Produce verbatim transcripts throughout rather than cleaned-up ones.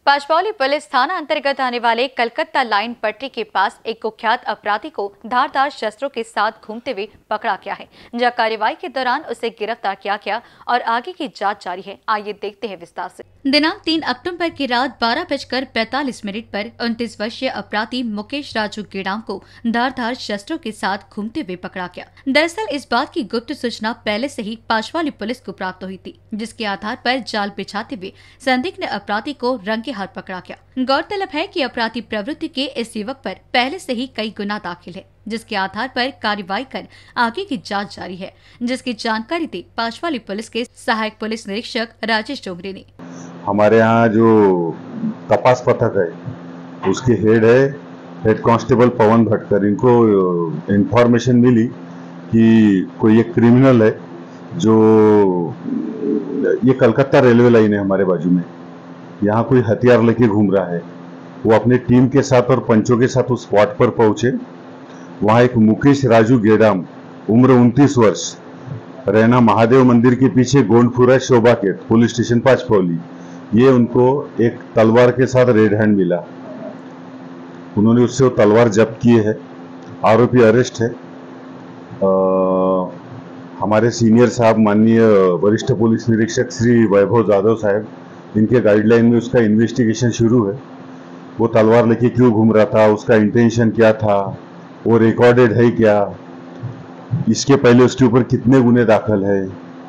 Pachpaoli police थाना अंतर्गत आने वाले कलकत्ता लाइन पटरी के पास एक कुख्यात अपराधी को धारदार शस्त्रों के साथ घूमते हुए पकड़ा गया है। जहां कार्रवाई के दौरान उसे गिरफ्तार किया गया और आगे की जांच जारी है। आइए देखते हैं विस्तार से। दिनांक तीन अक्टूबर की रात बारह बजकर पैंतालीस मिनट पर उनतीस वर्षीय अपराधी मुकेश राजू गेड़ाम को धारदार शस्त्रों के साथ घूमते हुए पकड़ा गया। दरअसल इस बात की गुप्त सूचना पहले से ही पाचपौली पुलिस को प्राप्त हुई थी, जिसके आधार पर जाल बिछाते हुए संदिग्ध अपराधी को रंगे हाथ पकड़ा गया। गौरतलब है कि अपराधी प्रवृत्ति के इस युवक पर पहले से ही कई गुना दाखिल है, जिसके आधार पर कार्रवाई कर आगे की जांच जारी है, जिसकी जानकारी दी पाचपौली पुलिस के सहायक पुलिस निरीक्षक राजेश डोंगरे ने। हमारे यहाँ जो तपास पथक है उसके हेड है हेड कांस्टेबल पवन भटकर। इनको इंफॉर्मेशन मिली कि कोई एक क्रिमिनल है जो ये कलकत्ता रेलवे लाइन है हमारे बाजू में, यहाँ कोई हथियार लेके घूम रहा है। वो अपने टीम के साथ और पंचों के साथ उस स्पॉट पर पहुंचे। वहाँ एक मुकेश राजू गेड़ाम उम्र उनतीस वर्ष, रहना महादेव मंदिर के पीछे गोंडपुरा शोभा के पुलिस स्टेशन पाचपौली, ये उनको एक तलवार के साथ रेड हैंड मिला। उन्होंने उससे वो तलवार जब्त किए है। आरोपी अरेस्ट है। आ, हमारे सीनियर साहब माननीय वरिष्ठ पुलिस निरीक्षक श्री वैभव यादव साहब, इनके गाइडलाइन में उसका इन्वेस्टिगेशन शुरू है। वो तलवार लेके क्यों घूम रहा था, उसका इंटेंशन क्या था, वो रिकॉर्डेड है क्या, इसके पहले उसके ऊपर कितने गुने दाखिल है,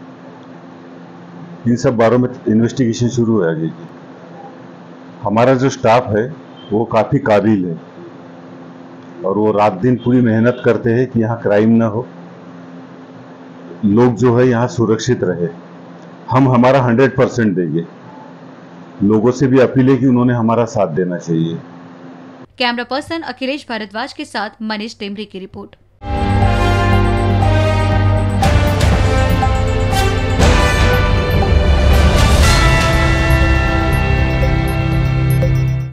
इन सब बारों में इन्वेस्टिगेशन शुरू है। आगे हमारा जो स्टाफ है वो काफ़ी काबिल है और वो रात दिन पूरी मेहनत करते हैं कि यहाँ क्राइम ना हो, लोग जो है यहाँ सुरक्षित रहे। हम हमारा हंड्रेड परसेंट देंगे। लोगों से भी अपील है कि उन्होंने हमारा साथ देना चाहिए। कैमरा पर्सन अखिलेश भारद्वाज के साथ मनीष टेमरे की रिपोर्ट।